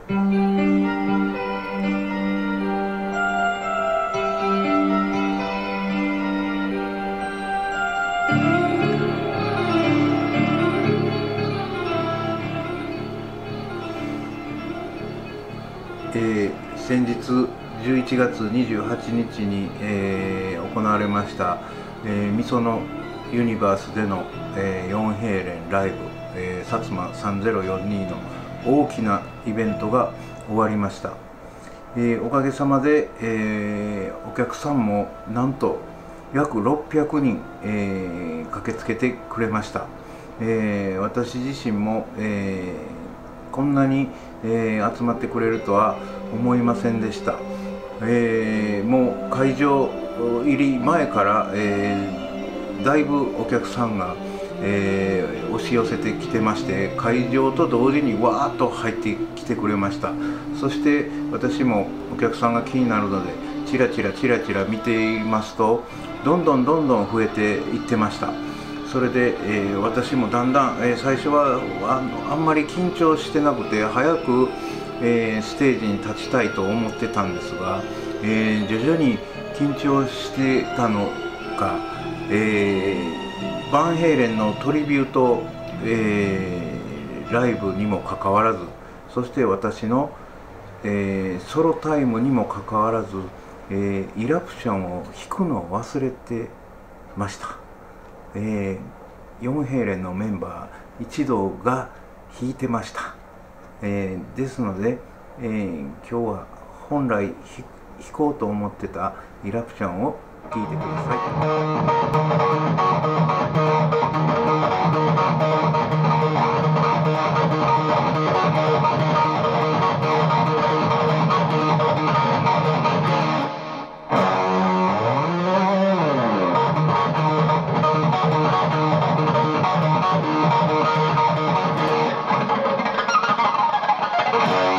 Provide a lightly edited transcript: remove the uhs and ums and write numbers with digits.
先日11月28日に、行われました、みそのユニバースでの、4平連ライブ、薩摩3042の大きなイベントが終わりました。おかげさまで、お客さんもなんと約600人、駆けつけてくれました。私自身も、こんなに、集まってくれるとは思いませんでした。もう会場入り前から、だいぶお客さんが、押し寄せてきてまして、会場と同時にわーっと入ってきてくれました。そして私もお客さんが気になるのでチラチラ見ていますと、どんどん増えていってました。それで、私もだんだん、最初はあんまり緊張してなくて早く、ステージに立ちたいと思ってたんですが、徐々に緊張してたのか、バンヘイレンのトリビュート、ライブにもかかわらず、そして私の、ソロタイムにもかかわらず、イラプションを弾くのを忘れてました。4平連のメンバー一同が弾いてました。ですので、今日は本来弾こうと思ってたイラプションを聴いてください。